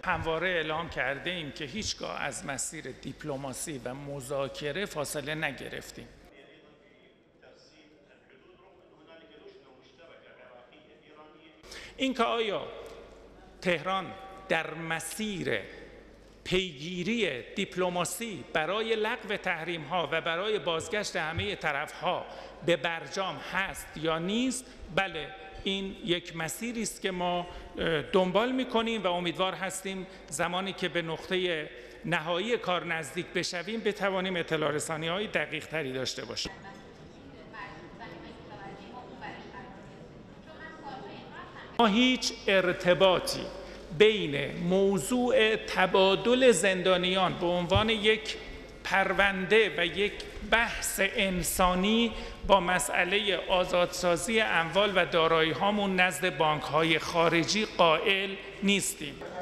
همواره اعلام کرده ایم که هیچگاه از مسیر دیپلماسی و مذاکره فاصله نگرفتیم. اینکه آیا تهران در مسیر پیگیری دیپلماسی برای لغو تحریم‌ها و برای بازگشت همه طرف‌ها به برجام هست یا نیست؟ بله، این یک مسیری است که ما دنبال می‌کنیم و امیدوار هستیم زمانی که به نقطه نهایی کار نزدیک بشویم بتوانیم اطلاع رسانی‌های دقیق‌تری داشته باشیم. ما هیچ ارتباطی بین موضوع تبادل زندانیان به عنوان یک پرونده و یک بحث انسانی با مسئله آزادسازی اموال و دارایی هامون نزد بانک های خارجی قائل نیستیم.